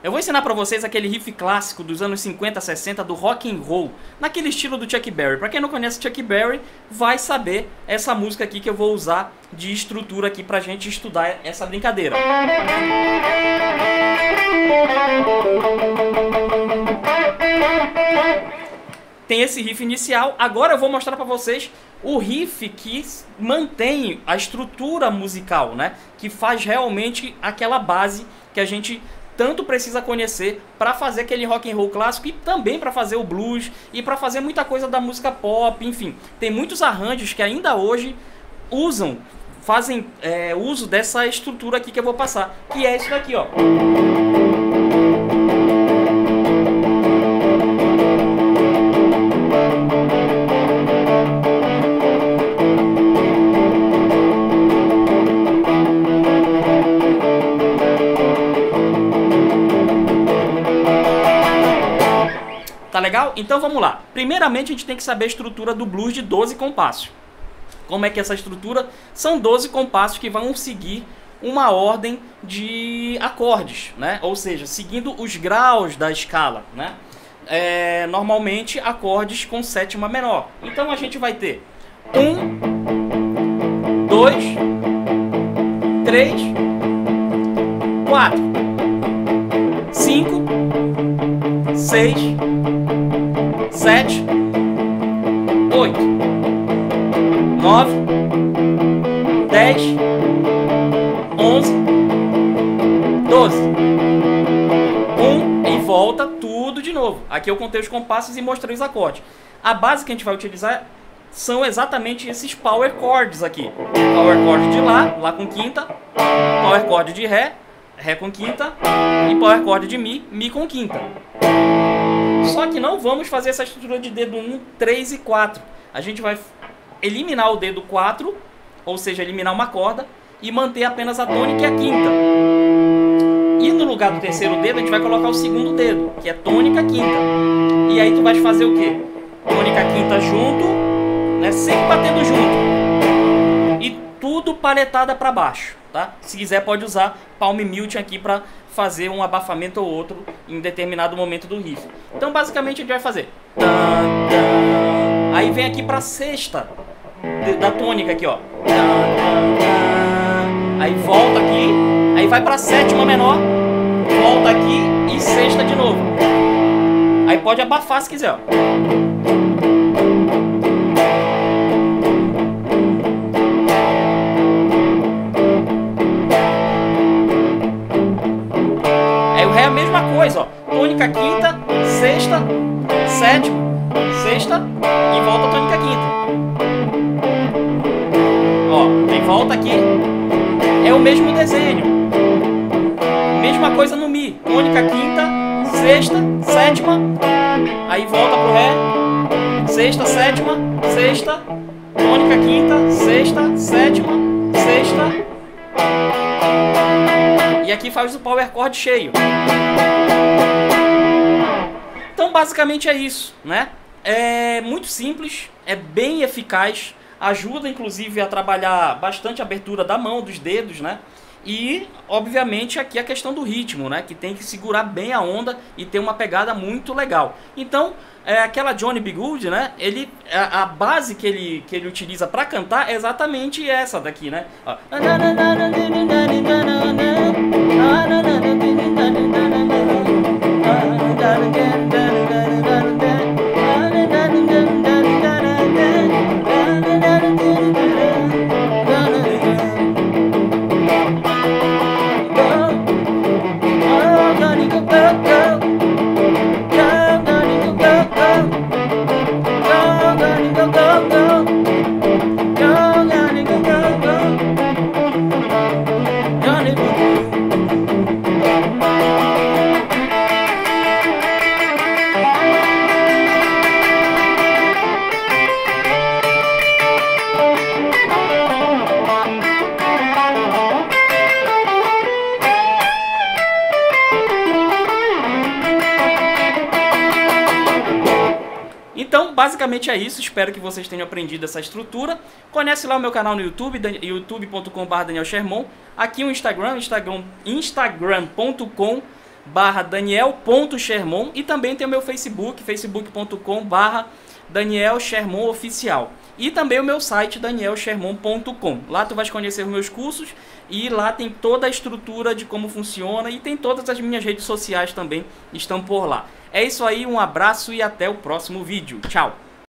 Eu vou ensinar pra vocês aquele riff clássico dos anos 50, 60 do rock and roll, naquele estilo do Chuck Berry. Pra quem não conhece Chuck Berry, vai saber essa música aqui que eu vou usar de estrutura aqui pra gente estudar essa brincadeira. Tem esse riff inicial. Agora eu vou mostrar pra vocês o riff que mantém a estrutura musical, né? Que faz realmente aquela base que a gente tanto precisa conhecer para fazer aquele rock and roll clássico e também para fazer o blues e para fazer muita coisa da música pop, enfim. Tem muitos arranjos que ainda hoje fazem uso dessa estrutura aqui que eu vou passar, que é isso daqui, ó. Tá legal? Então vamos lá. Primeiramente a gente tem que saber a estrutura do blues de 12 compassos. Como é que é essa estrutura? São 12 compassos que vão seguir uma ordem de acordes, né? Ou seja, seguindo os graus da escala, né? Normalmente acordes com sétima menor. Então a gente vai ter 1, 2, 3, 4, 5, 6, 7, 8, 9, 10, 11, 12. E volta tudo de novo. Aqui eu contei os compassos e mostrei os acordes. A base que a gente vai utilizar são exatamente esses power chords aqui. Power chord de Lá com quinta, power chord de Ré com quinta e power chord de Mi com quinta. Só que não vamos fazer essa estrutura de dedo 1, 3 e 4. A gente vai eliminar o dedo 4, ou seja, eliminar uma corda, e manter apenas a tônica e a quinta. E no lugar do terceiro dedo, a gente vai colocar o segundo dedo, que é tônica, quinta. E aí tu vai fazer o quê? Tônica, quinta junto, né? Sempre batendo junto. E tudo paletada para baixo, tá? Se quiser pode usar palm muting aqui para fazer um abafamento ou outro em determinado momento do riff. Então basicamente a gente vai fazer tan, tan. Aí vem aqui para sexta da tônica aqui, ó. Tan, tan, tan. Aí volta aqui, aí vai para sétima menor, volta aqui e sexta de novo. Aí pode abafar se quiser, ó. É a mesma coisa, ó. Tônica quinta, sexta, sétima, sexta e volta a tônica quinta. Ó, aí volta aqui. É o mesmo desenho. Mesma coisa no Mi. Tônica quinta, sexta, sétima. Aí volta pro Ré. Sexta, sétima, sexta. Tônica quinta, sexta, sétima, sexta. E aqui faz o power chord cheio. Então basicamente é isso, né? É muito simples, é bem eficaz, ajuda inclusive a trabalhar bastante a abertura da mão, dos dedos, né? E obviamente aqui a questão do ritmo, né? Que tem que segurar bem a onda e ter uma pegada muito legal. Então aquela Johnny B. Goode, né? A base que ele utiliza para cantar é exatamente essa daqui, né? Ó. Então, basicamente é isso. Espero que vocês tenham aprendido essa estrutura. Conhece lá o meu canal no YouTube, youtube.com.br Daniel Sherman. Aqui o Instagram, instagram.com facebook.com/daniel.sherman e também tem o meu Facebook, facebook.com/Daniel Sherman Oficial. E também o meu site, danielsherman.com. Lá tu vais conhecer os meus cursos e lá tem toda a estrutura de como funciona e tem todas as minhas redes sociais também estão por lá. É isso aí, um abraço e até o próximo vídeo. Tchau!